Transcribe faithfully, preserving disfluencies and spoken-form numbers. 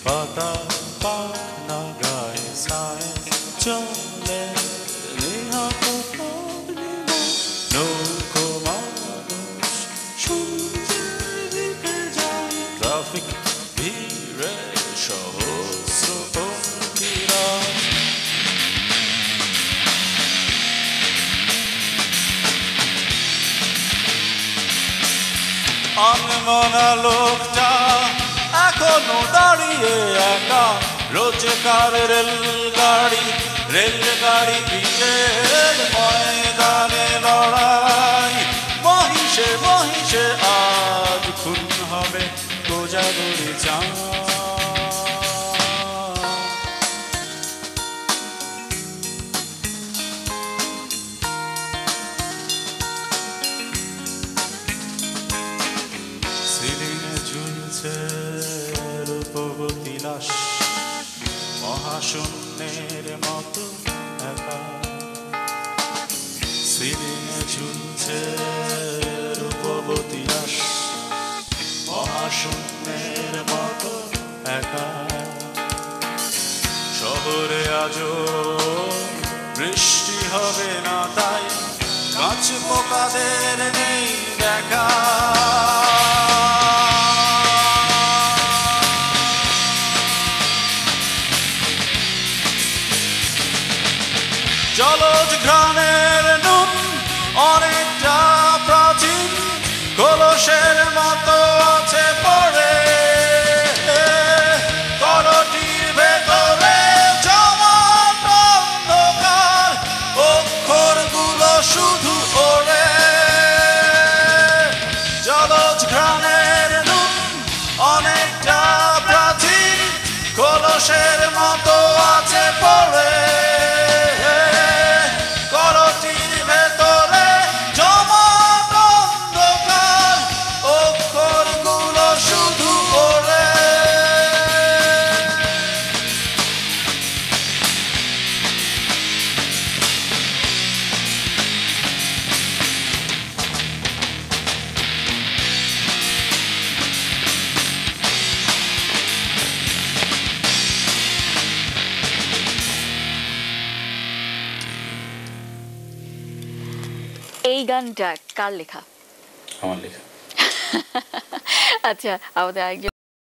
পাতা পাখনা গায়ে ছায় চলে নিহত পূর্ণিমা নৌকো মানুষ সূর্যের দিকে যায় ট্রাফিক ভিড়ে সহস্র পঙ্কিরা আনমনা লোকটা এখনো দাঁড়িয়ে একা রোজকার রেলগাড়ি রেলগাড়ি বিকেল ময়দানে লড়াই মহিষে মহিষে আজ খুন হবে কোজাগরি চাঁদ সিলিংয়ে ঝুলছে রূপবতী লাশ মহাশূন্যের মতো একা সিলিংয়ে ঝুলছে রূপবতী লাশ মহাশূন্যের মতো একা শহরে আজও বৃষ্টি হবে না তাই কাঁচ পোকাদের নেই দেখা জলজ ঘ্রাণের নুন অনেকটা প্রাচীন কলসের মতো আছে পড়ে করটির ভেতরে জমাট অন্ধকার অক্ষরগুলো শুধু ওড়ে জলজ ঘ্রাণের নুন অনেকটা প্রাচীন কলসের মতো আছে পড়ে এই গানটা কার লেখা? আমার লেখা। আচ্ছা, আমাদের